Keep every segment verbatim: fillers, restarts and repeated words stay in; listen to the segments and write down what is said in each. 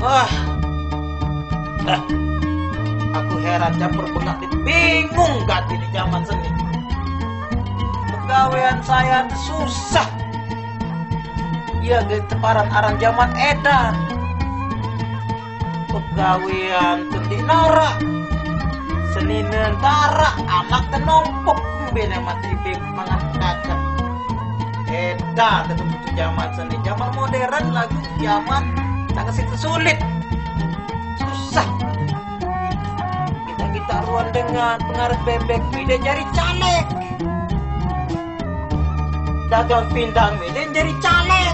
Wah, dah. Aku heran campur pengak bingung ganti di zaman seni. Pegawaian saya susah. Ia geteparan aran zaman edan. Pegawaian tendi norak. Seni nentara anak tenompok bena mati bing mengatakan. Edan tentu zaman seni, zaman modern lagi zaman sangat situ sulit. Susah. Kita ruan dengan pengaruh bebek mide jari caleg. Dagang pindang mide jari caleg.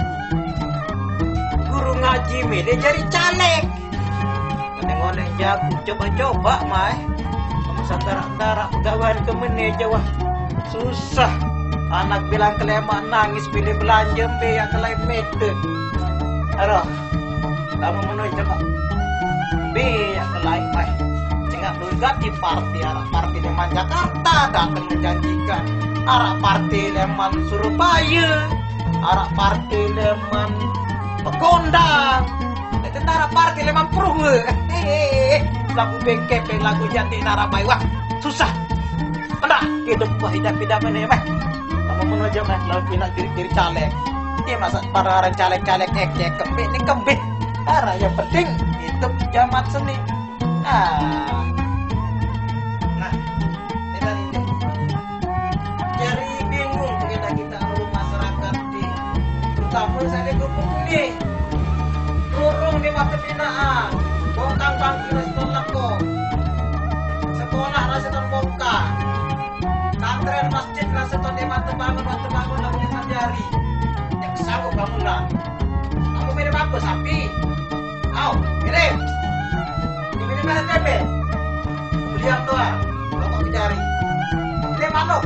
Guru ngaji mide jari caleg. Kadang-kadang jago coba-coba mai. Nusantara pegawai ke meneja wah susah. Anak bilang kelema nangis pilih belanja be yang kelai mede. Aduh, kamu menuju coba. Be yang kelai mai. Nggak berganti partai arah partai Leman Jakarta datang menjanjikan arah partai Leman Surabaya, arah partai Leman Pekondang, tentara partai Leman Purwe. Hehehe, lagu bengkep lagu jati narabai wah susah. Enggak hidup wah hidup-hidup ini mah. Kamu menuju mah lalu pindah kiri-kiri caleg. Dia masa para orang caleg-caleg ek-ek kembik ini kembik. Arah yang penting hidup zaman seni. Ah. Nah, ini tadi deh. Jadi bingung kita kita lalu masyarakat di terutama saya di Gupung nih. Turung di mata binaan. Bongkang bangki restoran kok. Sekolah rasa bongka. Santren masjid rasa di mata bangun mata bangun lalu kita jari. Yang sanggup bangunan. Kamu mirip apa sapi? Au, mirip. Ini mana tempe? Beliau tuan, kalau jari. Ini manuk.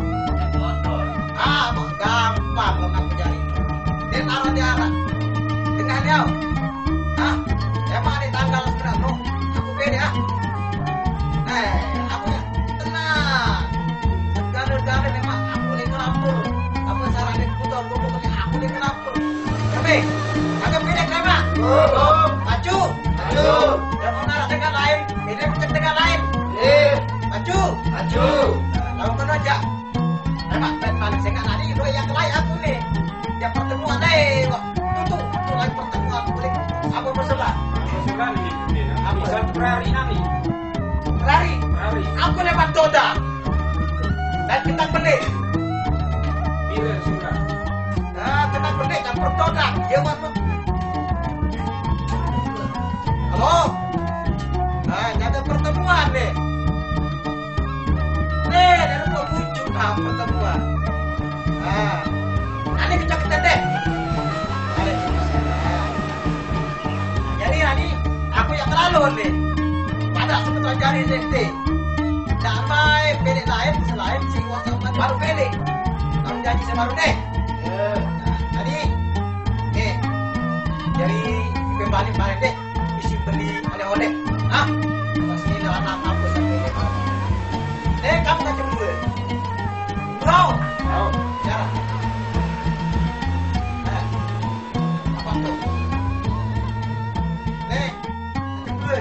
Ah, mau gampang kalau nak jari. Dia taruh di arah. Tengah dia. Ah, emang di tanggal sekarang no. Aku beda ah. Eh, aku ya tenang. Gaduh-gaduh memang aku lagi ngelampur. Kamu salah di putar pokoknya aku lagi ngelampur. Tapi, agak beda kenapa? Oh, maju, maju. Dan mana tengah lain? Ini bukan tengah lain. Eh, maju, maju. Lalu kena aja. Nampak ben balik saya nggak nadi. Dua yang lain aku nih. Yang pertemuan deh. Tutup, tutup lagi pertemuan. Boleh. Apa berselah? Berselah ini. Aku satu perhari nanti. Perhari. Perhari. Aku lewat Doda. Dan kita beli. Bila sudah. Nah, kita beli campur Doda. Dia buat. Halo. Nah, ada pertemuan nih. Nih, ada rumah bujuk ah, pertemuan. Nah, nanti kita kita deh. Jadi nanti aku yang terlalu nih. Pada sebetulnya jari sendiri. Damai pilih lain selain si WhatsApp baru pilih. Kamu janji saya baru deh. Nah, tadi, eh, jadi kembali balik deh. Isi beli oleh-oleh. Ah, pasti dalam nama aku sampai lima. Eh, kamu kan cemburu. Bro, Tahu. jarang. Eh, apa tuh? Eh, cemburu.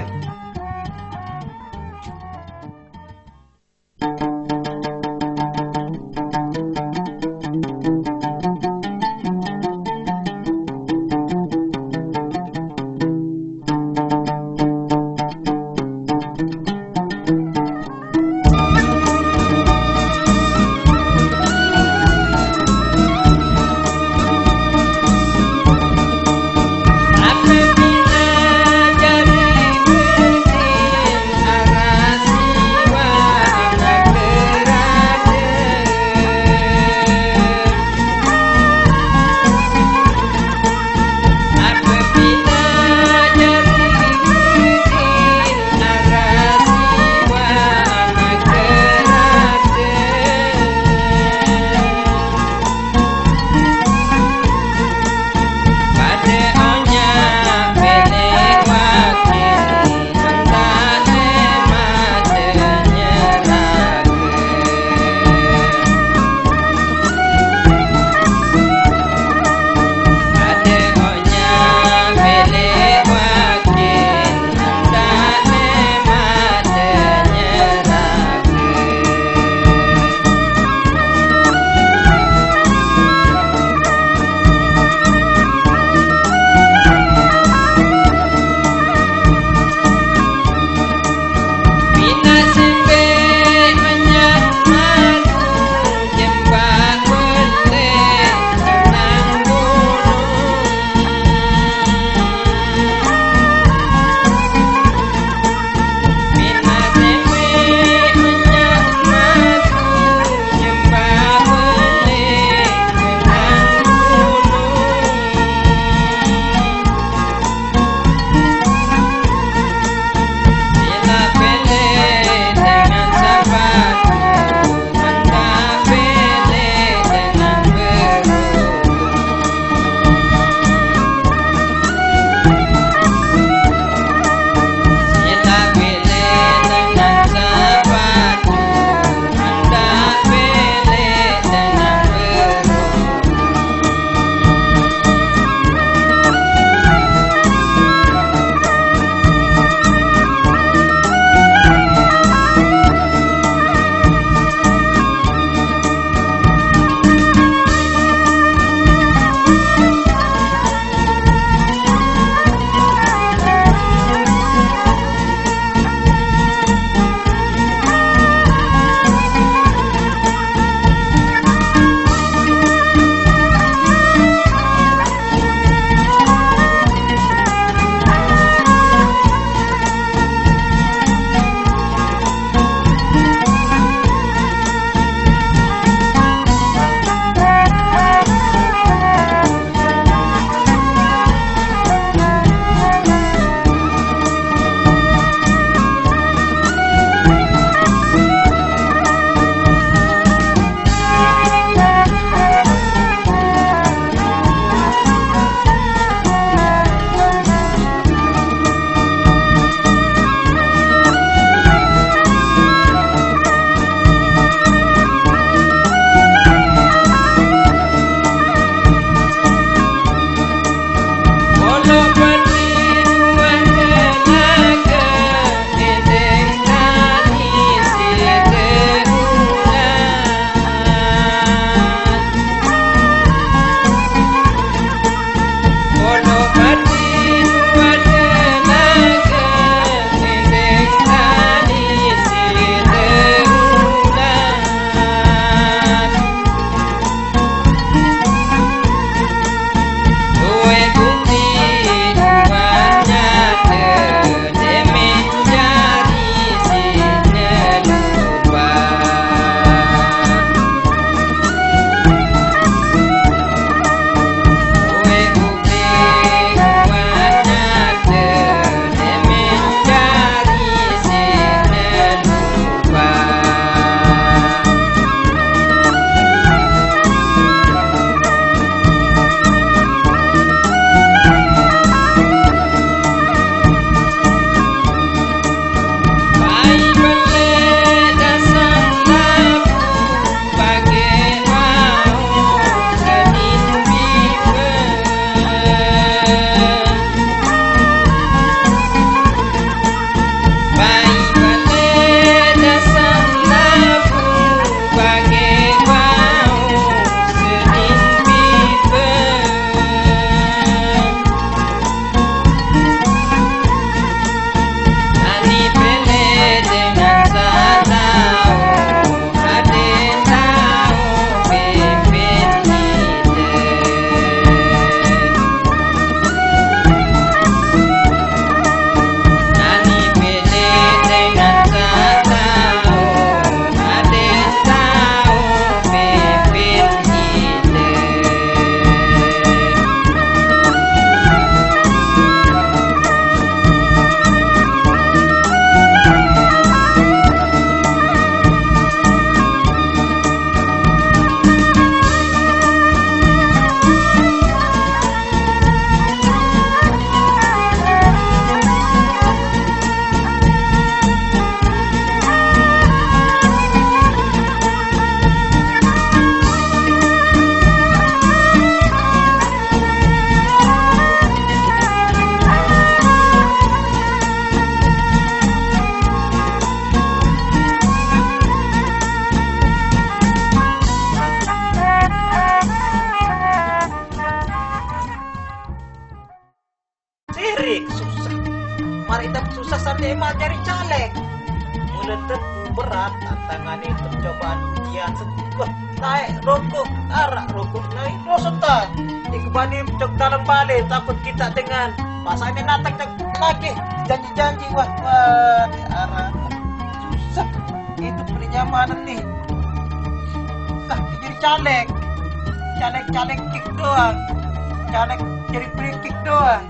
sudah tentu berat tantangan ini percobaan ujian sebuah naik rokok arak rokok naik rosota di kebani cok dalam balik takut kita dengan pasangnya natang lagi janji-janji wah wah di arah susah itu pernyamanan nih ah jadi caleg caleg caleg kick doang caleg jadi free kick doang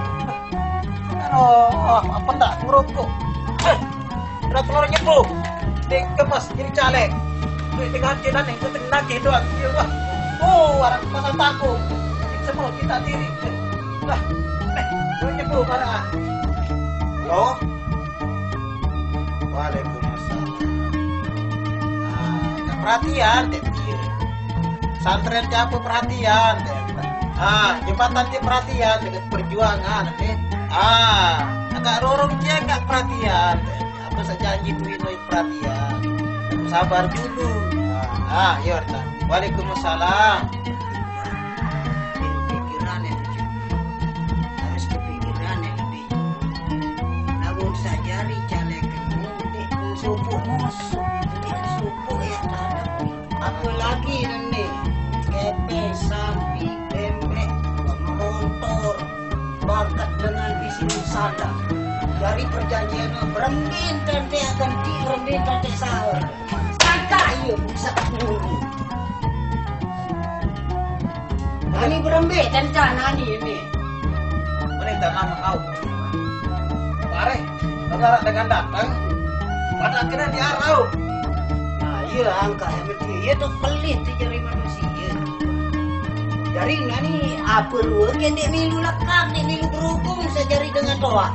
aduh apa ndak rokok udah keluar nyebuk dek kemas jadi caleg duit dengan jalan yang keteng lagi doang iya wah oh orang pasal takut semua kita diri lah eh duit nyebuk mana halo waalaikumsalam ah perhatian dek santren jago perhatian dek ah jembatan dia perhatian dengan perjuangan dek ah agak rorong dia agak perhatian dek apa saja janji duit duit perhatian sabar dulu ah iya Arta waalaikumsalam pikiran yang harus kepikiran yang lebih namun saja di caleg kemudian suku musuh suku ya apalagi ini kepe sapi bebek motor bakat dengan visi sadar dari perjanjian berembin tante akan di berembin tante sahur sangka iya bisa dulu nani berembin tante nani ini menita nama kau pare negara dengan datang pada akhirnya diarau nah iya angka yang betul itu pelit jadi manusia dari nani apa ruang yang dia milu lekar dia milu berhukum sejari dengan doa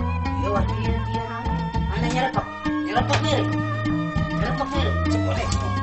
waktu dia dia mana nyerepok nyerepok mirip nyerepok mirip cepat